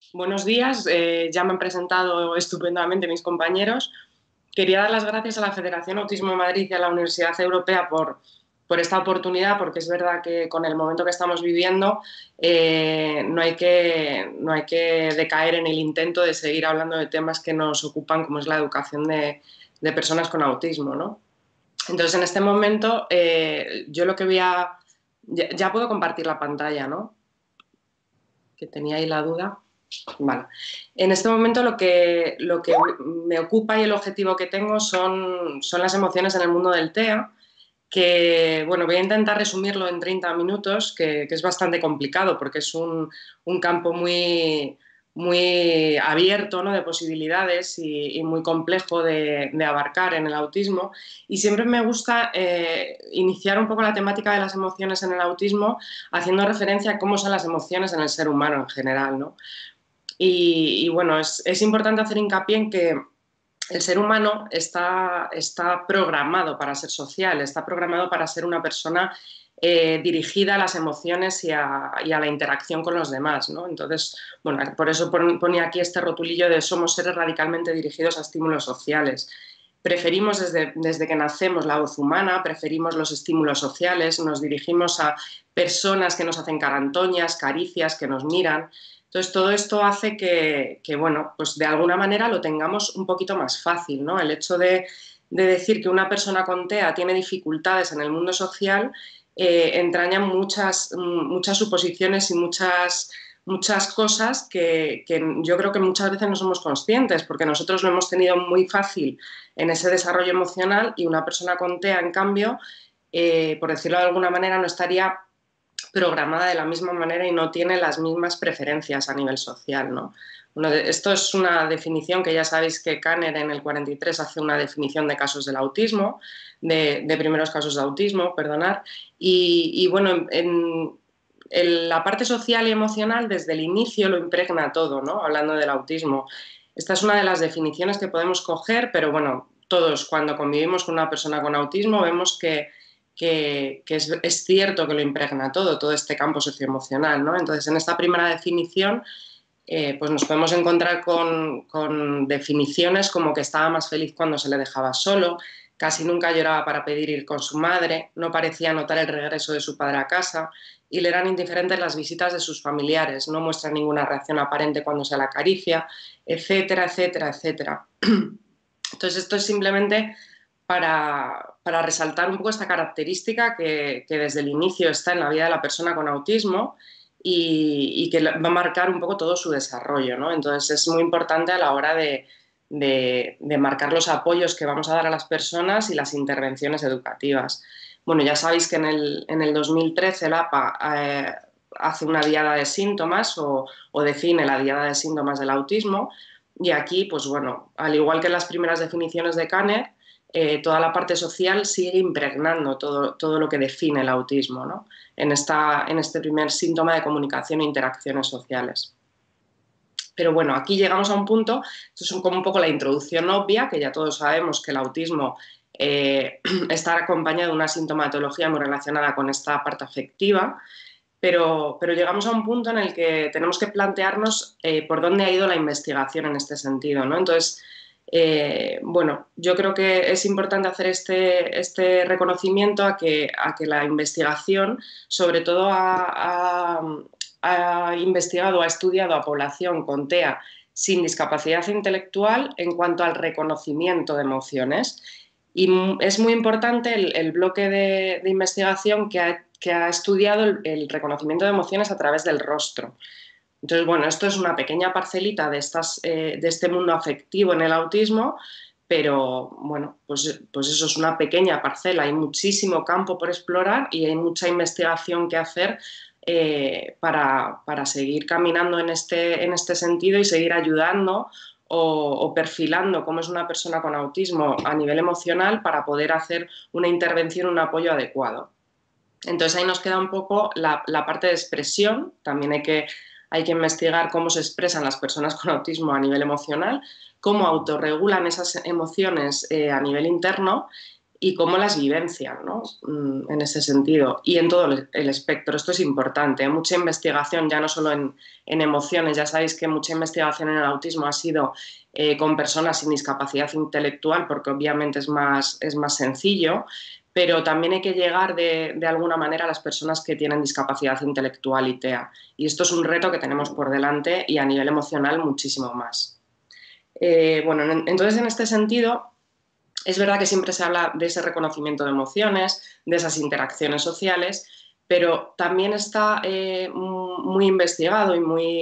Buenos días, ya me han presentado estupendamente mis compañeros. Quería dar las gracias a la Federación Autismo de Madrid y a la Universidad Europea por esta oportunidad, porque es verdad que con el momento que estamos viviendo no hay que decaer en el intento de seguir hablando de temas que nos ocupan, como es la educación de personas con autismo, ¿no? Entonces, en este momento, yo lo que voy a... Ya puedo compartir la pantalla, ¿no? Que tenía ahí la duda. Vale. En este momento lo que me ocupa y el objetivo que tengo son las emociones en el mundo del TEA, que bueno, voy a intentar resumirlo en 30 minutos, que es bastante complicado porque es un campo muy abierto, ¿no? De posibilidades y muy complejo de abarcar en el autismo. Y siempre me gusta iniciar un poco la temática de las emociones en el autismo haciendo referencia a cómo son las emociones en el ser humano en general, ¿no? Y bueno, es importante hacer hincapié en que el ser humano está programado para ser social, está programado para ser una persona dirigida a las emociones y a la interacción con los demás, ¿no? Entonces, bueno, por eso ponía aquí este rotulillo de somos seres radicalmente dirigidos a estímulos sociales. Preferimos desde que nacemos la voz humana, preferimos los estímulos sociales, nos dirigimos a personas que nos hacen carantoñas, caricias, que nos miran. Entonces, todo esto hace bueno, pues de alguna manera lo tengamos un poquito más fácil, ¿no? El hecho de decir que una persona con TEA tiene dificultades en el mundo social entraña muchas suposiciones y muchas cosas que yo creo que muchas veces no somos conscientes, porque nosotros lo hemos tenido muy fácil en ese desarrollo emocional y una persona con TEA, en cambio, por decirlo de alguna manera, no estaría programada de la misma manera y no tiene las mismas preferencias a nivel social, ¿no? Bueno, esto es una definición que ya sabéis que Kanner en el 43 hace una definición de casos del autismo, de primeros casos de autismo, perdonar, y bueno, en la parte social y emocional desde el inicio lo impregna todo, ¿no? Hablando del autismo. Esta es una de las definiciones que podemos coger, pero bueno, todos cuando convivimos con una persona con autismo vemos que es cierto que lo impregna todo este campo socioemocional, ¿no? Entonces, en esta primera definición, pues nos podemos encontrar con definiciones como que estaba más feliz cuando se le dejaba solo, casi nunca lloraba para pedir ir con su madre, no parecía notar el regreso de su padre a casa y le eran indiferentes las visitas de sus familiares, no muestra ninguna reacción aparente cuando se la acaricia, etcétera, etcétera, etcétera. Entonces, esto es simplemente para resaltar un poco esta característica que desde el inicio está en la vida de la persona con autismo y que va a marcar un poco todo su desarrollo, ¿no? Entonces, es muy importante a la hora de marcar los apoyos que vamos a dar a las personas y las intervenciones educativas. Bueno, ya sabéis que en el 2013 el APA hace una diada de síntomas o define la diada de síntomas del autismo. Y aquí, pues bueno, al igual que en las primeras definiciones de Kanner, toda la parte social sigue impregnando todo lo que define el autismo, ¿no? En este primer síntoma de comunicación e interacciones sociales. Pero bueno, aquí llegamos a un punto, esto es como un poco la introducción obvia, que ya todos sabemos que el autismo está acompañado de una sintomatología muy relacionada con esta parte afectiva, pero llegamos a un punto en el que tenemos que plantearnos por dónde ha ido la investigación en este sentido, ¿no? Entonces, bueno, yo creo que es importante hacer este reconocimiento a que la investigación, sobre todo, ha investigado, ha estudiado a población con TEA sin discapacidad intelectual en cuanto al reconocimiento de emociones. Y es muy importante el bloque de investigación que ha estudiado el reconocimiento de emociones a través del rostro. Entonces, bueno, esto es una pequeña parcelita de este mundo afectivo en el autismo, pero bueno, pues eso es una pequeña parcela. Hay muchísimo campo por explorar y hay mucha investigación que hacer para seguir caminando en este sentido y seguir ayudando o perfilando cómo es una persona con autismo a nivel emocional para poder hacer una intervención, un apoyo adecuado. Entonces ahí nos queda un poco la parte de expresión, también hay que investigar cómo se expresan las personas con autismo a nivel emocional, cómo autorregulan esas emociones a nivel interno y cómo las vivencian, ¿no? En ese sentido y en todo el espectro. Esto es importante. Hay mucha investigación, ya no solo en emociones. Ya sabéis que mucha investigación en el autismo ha sido con personas sin discapacidad intelectual, porque obviamente es más sencillo, pero también hay que llegar de alguna manera a las personas que tienen discapacidad intelectual y TEA. Y esto es un reto que tenemos por delante y a nivel emocional muchísimo más. Bueno, entonces en este sentido es verdad que siempre se habla de ese reconocimiento de emociones, de esas interacciones sociales, pero también está muy investigado y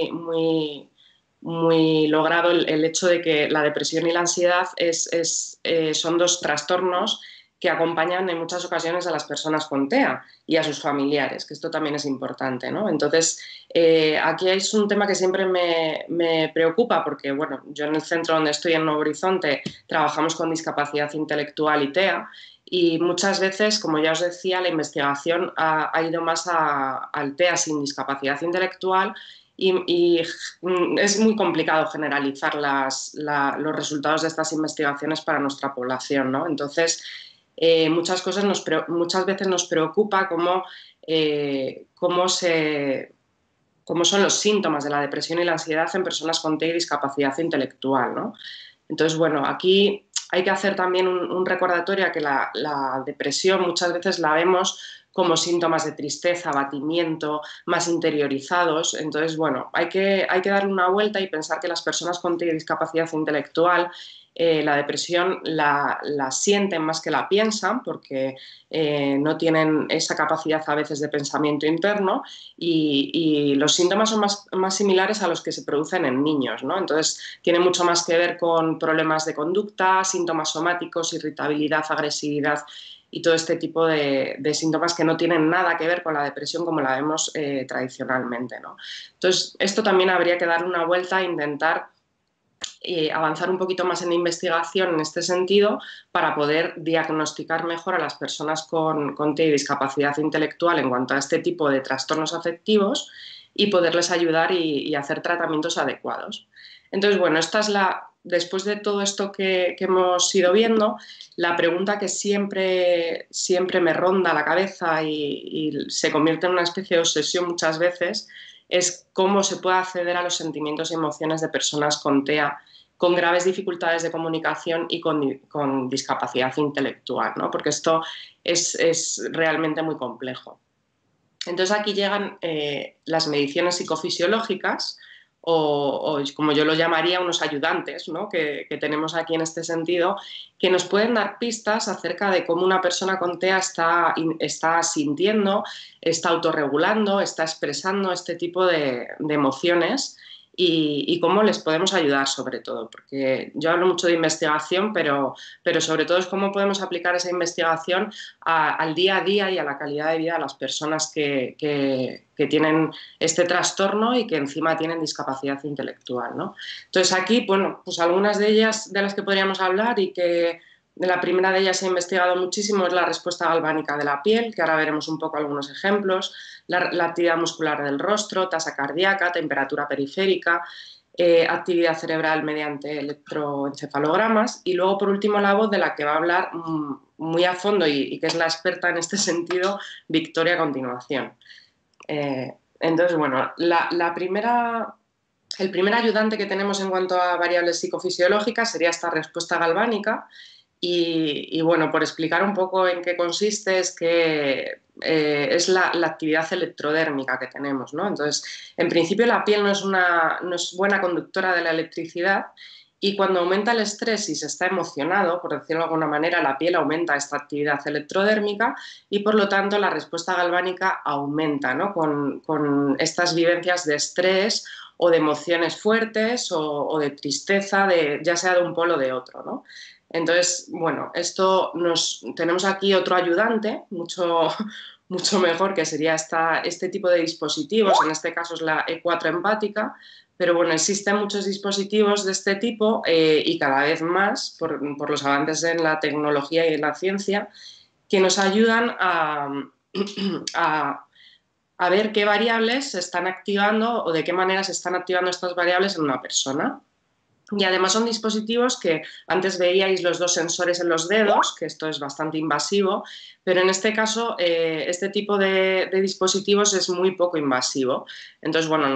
muy logrado el hecho de que la depresión y la ansiedad son dos trastornos que acompañan en muchas ocasiones a las personas con TEA y a sus familiares, que esto también es importante, ¿no? Entonces, aquí es un tema que siempre me preocupa porque, bueno, yo en el centro donde estoy, en Nuevo Horizonte, trabajamos con discapacidad intelectual y TEA y muchas veces, como ya os decía, la investigación ha ido más al TEA sin discapacidad intelectual y es muy complicado generalizar los resultados de estas investigaciones para nuestra población, ¿no? Entonces, muchas veces nos preocupa cómo son los síntomas de la depresión y la ansiedad en personas con TEA y discapacidad intelectual, ¿no? Entonces, bueno, aquí hay que hacer también un recordatorio a que la depresión muchas veces la vemos como síntomas de tristeza, abatimiento, más interiorizados. Entonces, bueno, hay que darle una vuelta y pensar que las personas con TEA y discapacidad intelectual la depresión la sienten más que la piensan porque no tienen esa capacidad a veces de pensamiento interno y los síntomas son más similares a los que se producen en niños, ¿no? Entonces tiene mucho más que ver con problemas de conducta, síntomas somáticos, irritabilidad, agresividad y todo este tipo de síntomas que no tienen nada que ver con la depresión como la vemos tradicionalmente, ¿no? Entonces esto también habría que darle una vuelta e intentar avanzar un poquito más en investigación en este sentido para poder diagnosticar mejor a las personas con TEA y discapacidad intelectual en cuanto a este tipo de trastornos afectivos y poderles ayudar y hacer tratamientos adecuados. Entonces, bueno, después de todo esto que hemos ido viendo, la pregunta que siempre me ronda la cabeza y se convierte en una especie de obsesión muchas veces es cómo se puede acceder a los sentimientos y emociones de personas con TEA con graves dificultades de comunicación y con discapacidad intelectual, ¿no? Porque esto es realmente muy complejo. Entonces aquí llegan las mediciones psicofisiológicas o como yo lo llamaría, unos ayudantes, ¿no? que tenemos aquí en este sentido, que nos pueden dar pistas acerca de cómo una persona con TEA está sintiendo, está autorregulando, está expresando este tipo de emociones y cómo les podemos ayudar sobre todo, porque yo hablo mucho de investigación, pero sobre todo es cómo podemos aplicar esa investigación al día a día y a la calidad de vida de las personas que tienen este trastorno y que encima tienen discapacidad intelectual, ¿no? Entonces aquí, bueno, pues algunas de ellas de las que podríamos hablar y que la primera de ellas se ha investigado muchísimo es la respuesta galvánica de la piel, que ahora veremos un poco algunos ejemplos, la actividad muscular del rostro, tasa cardíaca, temperatura periférica, actividad cerebral mediante electroencefalogramas y luego por último la voz de la que va a hablar muy a fondo y que es la experta en este sentido, Victoria a continuación. Entonces, bueno, el primer ayudante que tenemos en cuanto a variables psicofisiológicas sería esta respuesta galvánica y bueno, por explicar un poco en qué consiste, es que es la actividad electrodérmica que tenemos, ¿no? Entonces, en principio la piel no es buena conductora de la electricidad y cuando aumenta el estrés y se está emocionado, por decirlo de alguna manera, la piel aumenta esta actividad electrodérmica y por lo tanto la respuesta galvánica aumenta, ¿no? Con estas vivencias de estrés o de emociones fuertes o de tristeza, ya sea de un polo o de otro, ¿no? Entonces, bueno, tenemos aquí otro ayudante, mucho mejor, que sería este tipo de dispositivos, en este caso es la E4 empática, pero bueno, existen muchos dispositivos de este tipo y cada vez más, por los avances en la tecnología y en la ciencia, que nos ayudan a, a ver qué variables se están activando o de qué manera se están activando estas variables en una persona. Y además son dispositivos que antes veíais los dos sensores en los dedos, que esto es bastante invasivo, pero en este caso este tipo de dispositivos es muy poco invasivo. Entonces, bueno,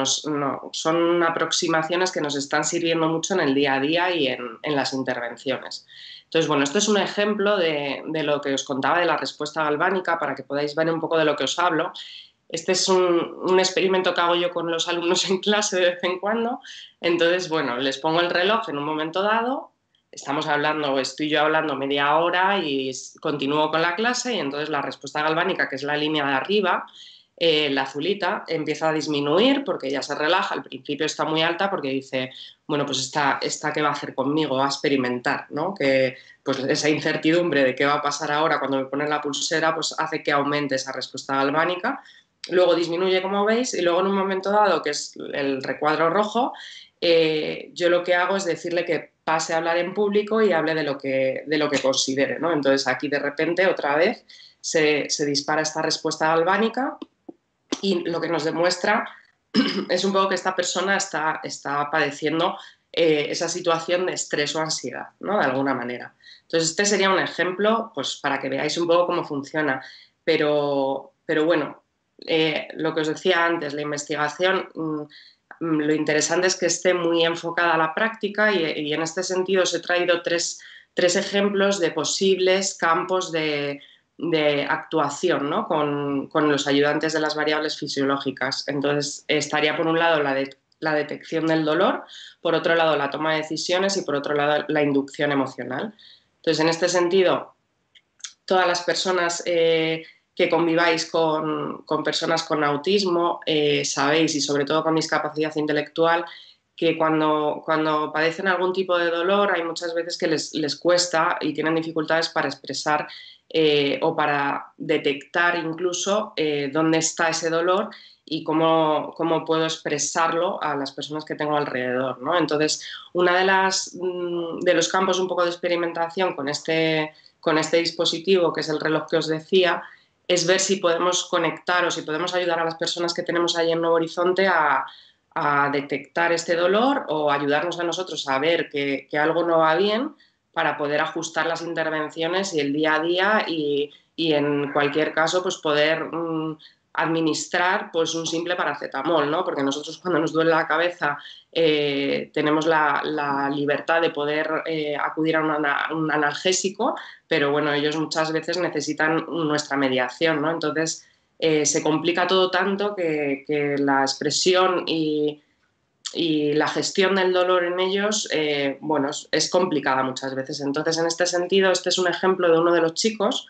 son aproximaciones que nos están sirviendo mucho en el día a día y en las intervenciones. Entonces, bueno, esto es un ejemplo de lo que os contaba de la respuesta galvánica para que podáis ver un poco de lo que os hablo. Este es un experimento que hago yo con los alumnos en clase de vez en cuando. Entonces, bueno, les pongo el reloj en un momento dado, estamos hablando, estoy yo hablando media hora y continúo con la clase y entonces la respuesta galvánica, que es la línea de arriba, la azulita, empieza a disminuir porque ya se relaja. Al principio está muy alta porque dice, bueno, pues esta qué va a hacer conmigo, va a experimentar, ¿no? Que pues esa incertidumbre de qué va a pasar ahora cuando me ponen la pulsera, pues hace que aumente esa respuesta galvánica. Luego disminuye, como veis, y luego en un momento dado, que es el recuadro rojo, yo lo que hago es decirle que pase a hablar en público y hable de lo que considere, ¿no? Entonces aquí de repente otra vez se dispara esta respuesta galvánica y lo que nos demuestra es un poco que esta persona está padeciendo esa situación de estrés o ansiedad, ¿no? De alguna manera. Entonces este sería un ejemplo, pues para que veáis un poco cómo funciona, pero bueno, lo que os decía antes, la investigación, lo interesante es que esté muy enfocada a la práctica y en este sentido os he traído tres ejemplos de posibles campos de actuación, ¿no? Con los ayudantes de las variables fisiológicas. Entonces, estaría por un lado la detección del dolor, por otro lado la toma de decisiones y por otro lado la inducción emocional. Entonces, en este sentido, todas las personas que conviváis con personas con autismo, sabéis, y sobre todo con discapacidad intelectual, que cuando padecen algún tipo de dolor hay muchas veces que les cuesta y tienen dificultades para expresar o para detectar incluso dónde está ese dolor y cómo puedo expresarlo a las personas que tengo alrededor, ¿no? Entonces, uno de los campos un poco de experimentación con este dispositivo, que es el reloj que os decía, es ver si podemos conectar o si podemos ayudar a las personas que tenemos ahí en Nuevo Horizonte a detectar este dolor o ayudarnos a nosotros a ver que algo no va bien para poder ajustar las intervenciones y el día a día y en cualquier caso pues poder administrar pues un simple paracetamol, ¿no? Porque nosotros cuando nos duele la cabeza tenemos la libertad de poder acudir a un analgésico, pero bueno, ellos muchas veces necesitan nuestra mediación, ¿no? Entonces se complica todo tanto que la expresión y la gestión del dolor en ellos, bueno, es complicada muchas veces. Entonces, en este sentido, este es un ejemplo de uno de los chicos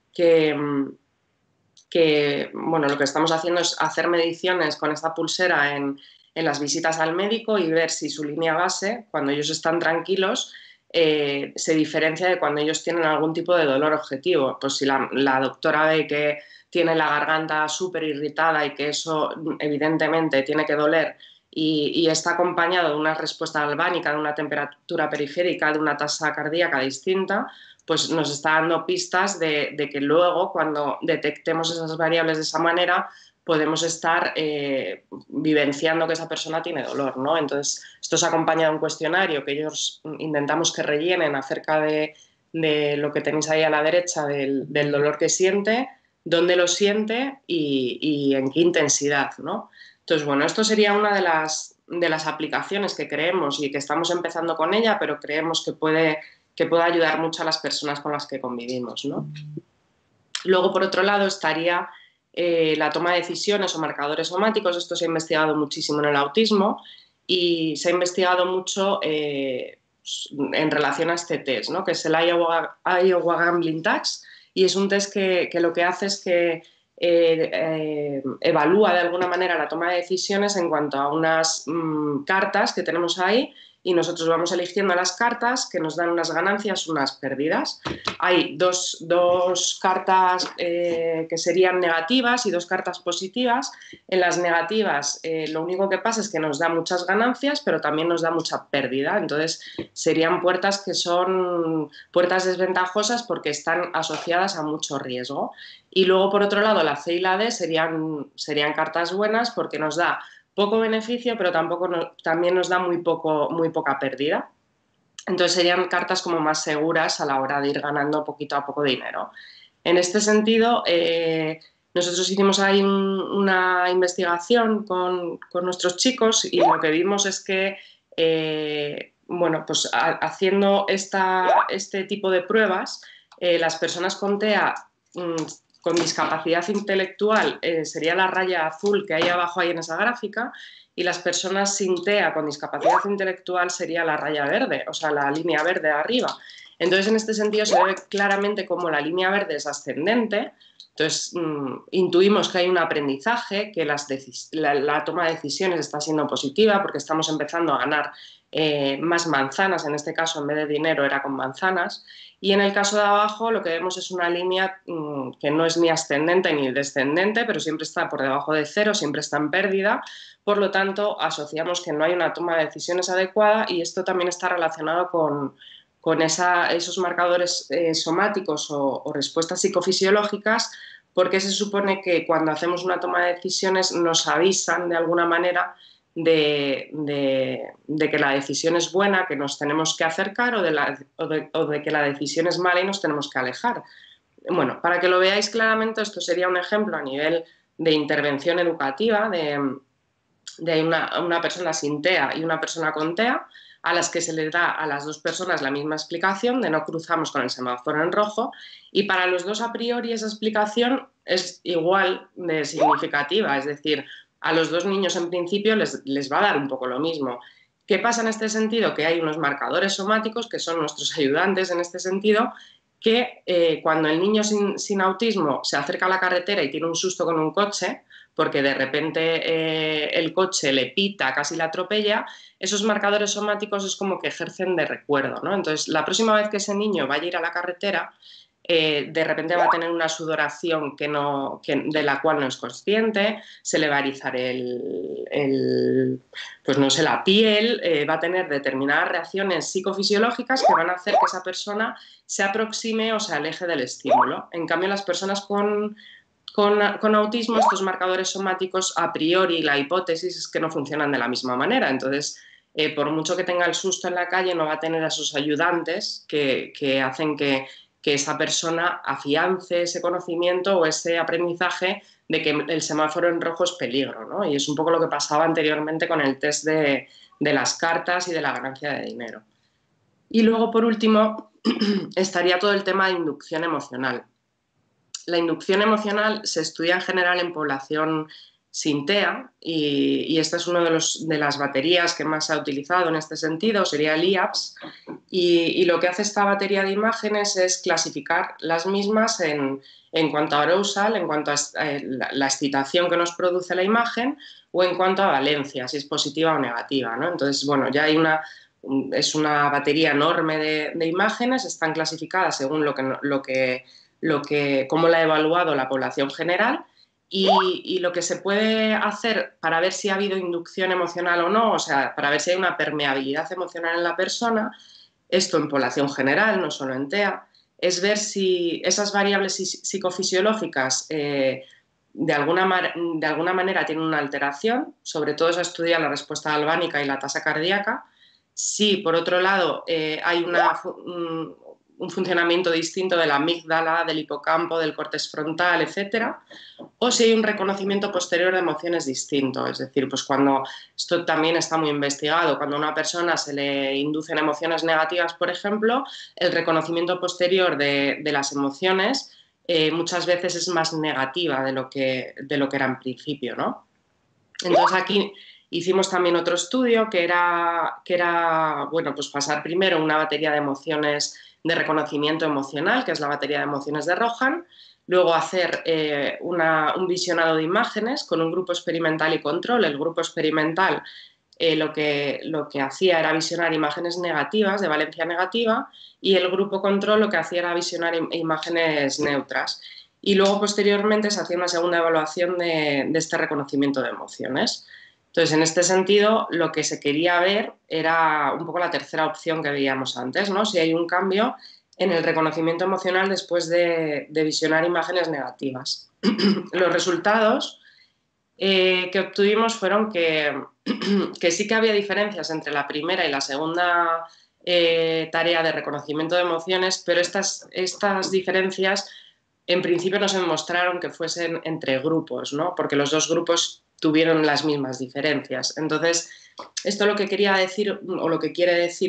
que bueno, lo que estamos haciendo es hacer mediciones con esta pulsera en las visitas al médico y ver si su línea base, cuando ellos están tranquilos, se diferencia de cuando ellos tienen algún tipo de dolor objetivo. Pues si la doctora ve que tiene la garganta súper irritada y que eso evidentemente tiene que doler y está acompañado de una respuesta galvánica, de una temperatura periférica, de una tasa cardíaca distinta, pues nos está dando pistas de que luego, cuando detectemos esas variables de esa manera, podemos estar vivenciando que esa persona tiene dolor, ¿no? Entonces, esto se acompaña de un cuestionario que ellos intentamos que rellenen acerca de lo que tenéis ahí a la derecha, del dolor que siente, dónde lo siente y en qué intensidad, ¿no? Entonces, bueno, esto sería una de las aplicaciones que creemos y que estamos empezando con ella, pero creemos que puede ayudar mucho a las personas con las que convivimos, ¿no? Luego, por otro lado, estaría la toma de decisiones o marcadores somáticos. Esto se ha investigado muchísimo en el autismo y se ha investigado mucho en relación a este test, ¿no? Que es el Iowa Gambling Tax, y es un test que lo que hace es que evalúa de alguna manera la toma de decisiones en cuanto a unas cartas que tenemos ahí y nosotros vamos eligiendo las cartas que nos dan unas ganancias, unas pérdidas. Hay dos cartas que serían negativas y dos cartas positivas. En las negativas lo único que pasa es que nos da muchas ganancias, pero también nos da mucha pérdida. Entonces serían puertas que son puertas desventajosas porque están asociadas a mucho riesgo. Y luego, por otro lado, la C y la D serían cartas buenas porque nos da poco beneficio, pero también nos da muy poca pérdida. Entonces serían cartas como más seguras a la hora de ir ganando poquito a poco dinero. En este sentido, nosotros hicimos ahí una investigación con nuestros chicos y lo que vimos es que, bueno, pues haciendo este tipo de pruebas, las personas con TEA con discapacidad intelectual sería la raya azul que hay abajo ahí en esa gráfica, y las personas sin TEA con discapacidad intelectual sería la raya verde, o sea, la línea verde arriba. Entonces, en este sentido, se ve claramente cómo la línea verde es ascendente. Entonces, intuimos que hay un aprendizaje, que la toma de decisiones está siendo positiva porque estamos empezando a ganar más manzanas, en este caso en vez de dinero era con manzanas, y en el caso de abajo lo que vemos es una línea que no es ni ascendente ni descendente, pero siempre está por debajo de cero, siempre está en pérdida. Por lo tanto, asociamos que no hay una toma de decisiones adecuada, y esto también está relacionado con esos marcadores somáticos o respuestas psicofisiológicas, porque se supone que cuando hacemos una toma de decisiones nos avisan de alguna manera de que la decisión es buena, que nos tenemos que acercar, o de que la decisión es mala y nos tenemos que alejar. Bueno, para que lo veáis claramente, esto sería un ejemplo a nivel de intervención educativa de una persona sin TEA y una persona con TEA, a las que se les da a las dos personas la misma explicación de no cruzamos con el semáforo en rojo, y para los dos a priori esa explicación es igual de significativa, es decir, a los dos niños en principio les va a dar un poco lo mismo. ¿Qué pasa en este sentido? Que hay unos marcadores somáticos que son nuestros ayudantes en este sentido, que cuando el niño sin autismo se acerca a la carretera y tiene un susto con un coche, porque de repente el coche le pita, casi la atropella, esos marcadores somáticos es como que ejercen de recuerdo, ¿no? Entonces, la próxima vez que ese niño vaya a ir a la carretera, de repente va a tener una sudoración de la cual no es consciente, se le va a erizar pues no sé, la piel, va a tener determinadas reacciones psicofisiológicas que van a hacer que esa persona se aproxime o se aleje del estímulo. En cambio, las personas con autismo, estos marcadores somáticos, a priori, la hipótesis es que no funcionan de la misma manera. Entonces, por mucho que tenga el susto en la calle, no va a tener a esos ayudantes que hacen que esa persona afiance ese conocimiento o ese aprendizaje de que el semáforo en rojo es peligro, ¿no? Y es un poco lo que pasaba anteriormente con el test de las cartas y de la ganancia de dinero. Y luego, por último, estaría todo el tema de inducción emocional. La inducción emocional se estudia en general en población sin TEA, y esta es una de las baterías que más se ha utilizado en este sentido, sería el IAPS, y lo que hace esta batería de imágenes es clasificar las mismas en cuanto a arousal, en cuanto a la excitación que nos produce la imagen, o en cuanto a valencia, si es positiva o negativa, ¿no? Entonces, bueno, ya hay es una batería enorme de imágenes, están clasificadas según cómo la ha evaluado la población general, y lo que se puede hacer para ver si ha habido inducción emocional o no, o sea, para ver si hay una permeabilidad emocional en la persona, esto en población general, no solo en TEA, es ver si esas variables psicofisiológicas de alguna manera tienen una alteración. Sobre todo se estudia la respuesta galvánica y la tasa cardíaca. Si, por otro lado, hay un funcionamiento distinto de la amígdala, del hipocampo, del córtex frontal, etcétera, o si hay un reconocimiento posterior de emociones distinto. Es decir, pues cuando, esto también está muy investigado, cuando a una persona se le inducen emociones negativas, por ejemplo, el reconocimiento posterior de las emociones muchas veces es más negativa de lo que era en principio, ¿no? Entonces aquí hicimos también otro estudio que era bueno, pues pasar primero una batería de emociones de reconocimiento emocional, que es la batería de emociones de Rohan, luego hacer un visionado de imágenes con un grupo experimental y control. El grupo experimental lo que hacía era visionar imágenes negativas, de valencia negativa, y el grupo control lo que hacía era visionar imágenes neutras. Y luego, posteriormente, se hacía una segunda evaluación de este reconocimiento de emociones. Entonces, en este sentido, lo que se quería ver era un poco la tercera opción que veíamos antes, ¿no? Si hay un cambio en el reconocimiento emocional después de visionar imágenes negativas. Los resultados que obtuvimos fueron que sí que había diferencias entre la primera y la segunda tarea de reconocimiento de emociones, pero estas diferencias en principio no se demostraron que fuesen entre grupos, ¿no? Porque los dos grupos tuvieron las mismas diferencias. Entonces, esto lo que quería decir, o lo que quiere decir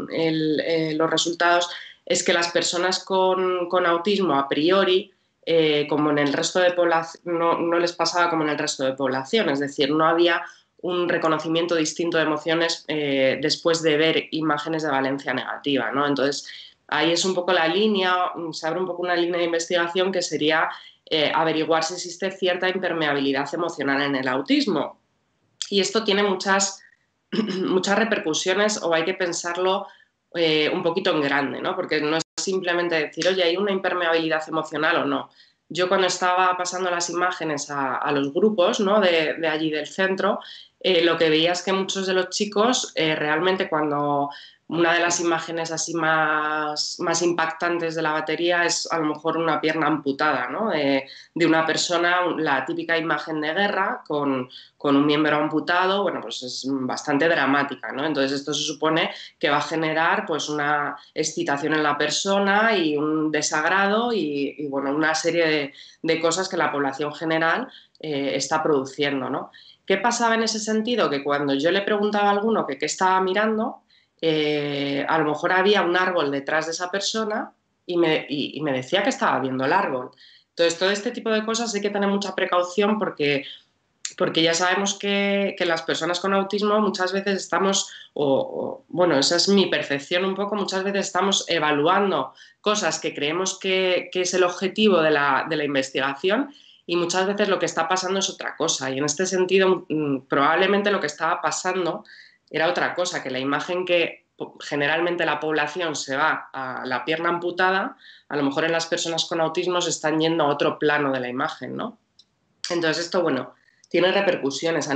los resultados, es que las personas con autismo a priori, como en el resto de población, no les pasaba como en el resto de población, es decir, no había un reconocimiento distinto de emociones después de ver imágenes de valencia negativa, ¿no? Entonces, ahí es un poco la línea, se abre un poco una línea de investigación que sería averiguar si existe cierta impermeabilidad emocional en el autismo. Y esto tiene muchas repercusiones, o hay que pensarlo un poquito en grande, ¿no? Porque no es simplemente decir, oye, ¿hay una impermeabilidad emocional o no? Yo cuando estaba pasando las imágenes a los grupos, ¿no?, de allí del centro, lo que veía es que muchos de los chicos realmente, cuando una de las imágenes así más impactantes de la batería es a lo mejor una pierna amputada, ¿no?, de una persona, la típica imagen de guerra con un miembro amputado, bueno, pues es bastante dramática, ¿no? Entonces esto se supone que va a generar pues una excitación en la persona y un desagrado y bueno, una serie de cosas que la población general está produciendo, ¿no? ¿Qué pasaba en ese sentido? Que cuando yo le preguntaba a alguno que qué estaba mirando, a lo mejor había un árbol detrás de esa persona y me decía que estaba viendo el árbol. Entonces, todo este tipo de cosas hay que tener mucha precaución porque ya sabemos que las personas con autismo muchas veces estamos, bueno, esa es mi percepción un poco, muchas veces estamos evaluando cosas que creemos que es el objetivo de la investigación, y muchas veces lo que está pasando es otra cosa. Y en este sentido, probablemente lo que estaba pasando era otra cosa, que la imagen que generalmente la población se va a la pierna amputada, a lo mejor en las personas con autismo se están yendo a otro plano de la imagen, ¿no? Entonces esto, bueno, tiene repercusiones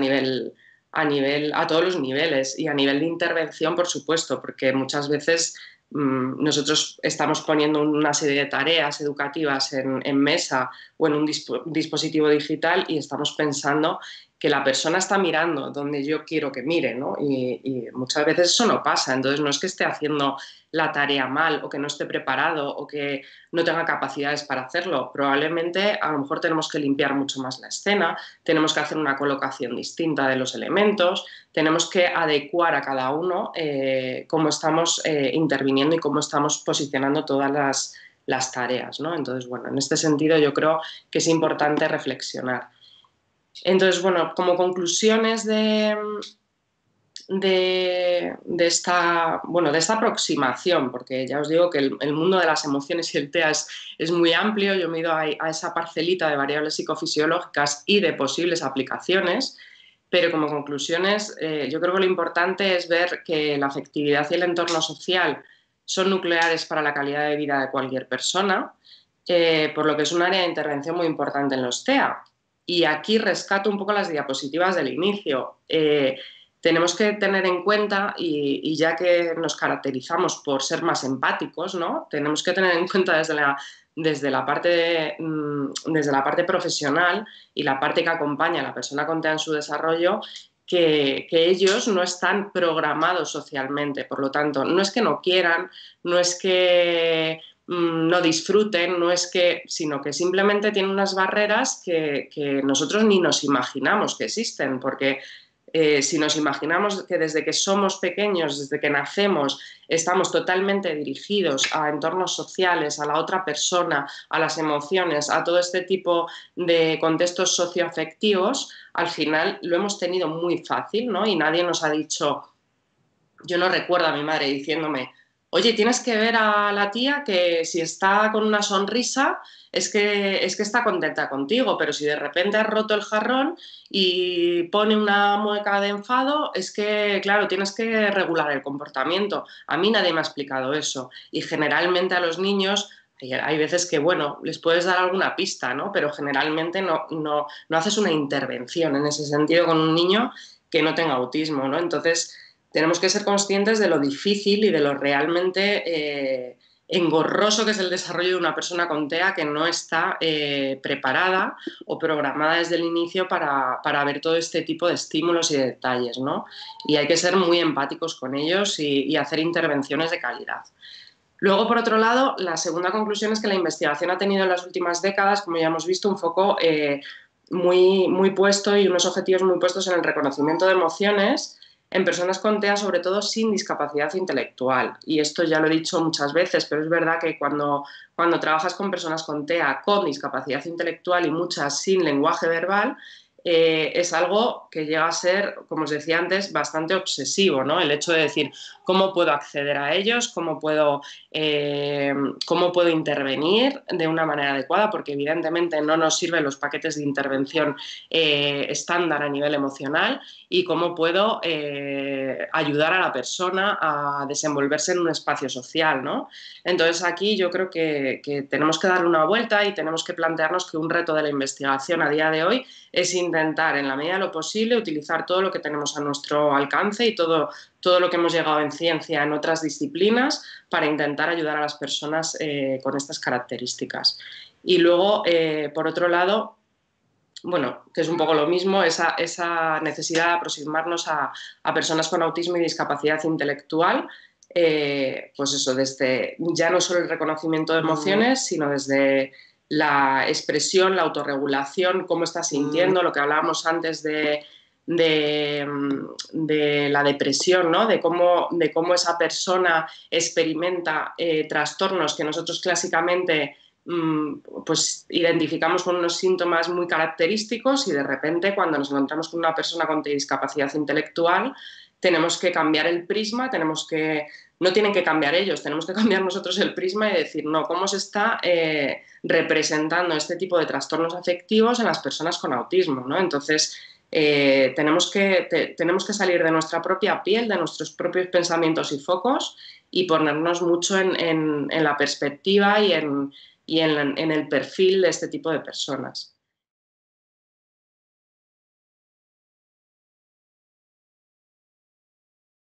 a todos los niveles, y a nivel de intervención, por supuesto, porque muchas veces nosotros estamos poniendo una serie de tareas educativas en mesa o en un dispositivo digital, y estamos pensando que la persona está mirando donde yo quiero que mire, ¿no? Y muchas veces eso no pasa. Entonces no es que esté haciendo la tarea mal, o que no esté preparado, o que no tenga capacidades para hacerlo. Probablemente a lo mejor tenemos que limpiar mucho más la escena, tenemos que hacer una colocación distinta de los elementos, tenemos que adecuar a cada uno cómo estamos interviniendo y cómo estamos posicionando todas las tareas, ¿no? Entonces, bueno, en este sentido yo creo que es importante reflexionar. Entonces, bueno, como conclusiones esta aproximación, porque ya os digo que el mundo de las emociones y el TEA es muy amplio. Yo me he ido a esa parcelita de variables psicofisiológicas y de posibles aplicaciones, pero como conclusiones yo creo que lo importante es ver que la afectividad y el entorno social son nucleares para la calidad de vida de cualquier persona, por lo que es un área de intervención muy importante en los TEA. Y aquí rescato un poco las diapositivas del inicio. Tenemos que tener en cuenta, y ya que nos caracterizamos por ser más empáticos, ¿no?, tenemos que tener en cuenta desde la parte profesional y la parte que acompaña a la persona con TEA en su desarrollo, que ellos no están programados socialmente. Por lo tanto, no es que no quieran, no es que no disfruten, sino que simplemente tienen unas barreras que nosotros ni nos imaginamos que existen, porque si nos imaginamos que desde que somos pequeños, desde que nacemos, estamos totalmente dirigidos a entornos sociales, a la otra persona, a las emociones, a todo este tipo de contextos socioafectivos, al final lo hemos tenido muy fácil, ¿no? Y nadie nos ha dicho, yo no recuerdo a mi madre diciéndome, oye, tienes que ver a la tía que si está con una sonrisa es que está contenta contigo, pero si de repente has roto el jarrón y pone una mueca de enfado, es que, claro, tienes que regular el comportamiento. A mí nadie me ha explicado eso, y generalmente a los niños hay veces que, bueno, les puedes dar alguna pista, ¿no? Pero generalmente no haces una intervención en ese sentido con un niño que no tenga autismo, ¿no? Entonces tenemos que ser conscientes de lo difícil y de lo realmente engorroso que es el desarrollo de una persona con TEA que no está preparada o programada desde el inicio para ver todo este tipo de estímulos y de detalles, ¿no? Y hay que ser muy empáticos con ellos y hacer intervenciones de calidad. Luego, por otro lado, la segunda conclusión es que la investigación ha tenido en las últimas décadas, como ya hemos visto, un foco muy puesto y unos objetivos muy puestos en el reconocimiento de emociones en personas con TEA, sobre todo sin discapacidad intelectual. Y esto ya lo he dicho muchas veces, pero es verdad que cuando trabajas con personas con TEA con discapacidad intelectual y muchas sin lenguaje verbal, es algo que llega a ser, como os decía antes, bastante obsesivo, ¿no? El hecho de decir cómo puedo acceder a ellos, cómo puedo intervenir de una manera adecuada, porque evidentemente no nos sirven los paquetes de intervención estándar a nivel emocional, y cómo puedo ayudar a la persona a desenvolverse en un espacio social, ¿no? Entonces aquí yo creo que tenemos que darle una vuelta y tenemos que plantearnos que un reto de la investigación a día de hoy es intentar, en la medida de lo posible, utilizar todo lo que tenemos a nuestro alcance y todo lo que hemos llegado en ciencia en otras disciplinas para intentar ayudar a las personas con estas características. Y luego, por otro lado, bueno, que es un poco lo mismo, esa necesidad de aproximarnos a personas con autismo y discapacidad intelectual, pues eso, desde ya no solo el reconocimiento de emociones, sino desde la expresión, la autorregulación, cómo estás sintiendo, lo que hablábamos antes de la depresión, ¿no? De cómo esa persona experimenta trastornos que nosotros clásicamente pues identificamos con unos síntomas muy característicos, y de repente cuando nos encontramos con una persona con discapacidad intelectual tenemos que cambiar el prisma, no tienen que cambiar ellos, tenemos que cambiar nosotros el prisma y decir, no, ¿cómo se está representando este tipo de trastornos afectivos en las personas con autismo, ¿no? Entonces, tenemos que salir de nuestra propia piel, de nuestros propios pensamientos y focos, y ponernos mucho en la perspectiva y en el perfil de este tipo de personas.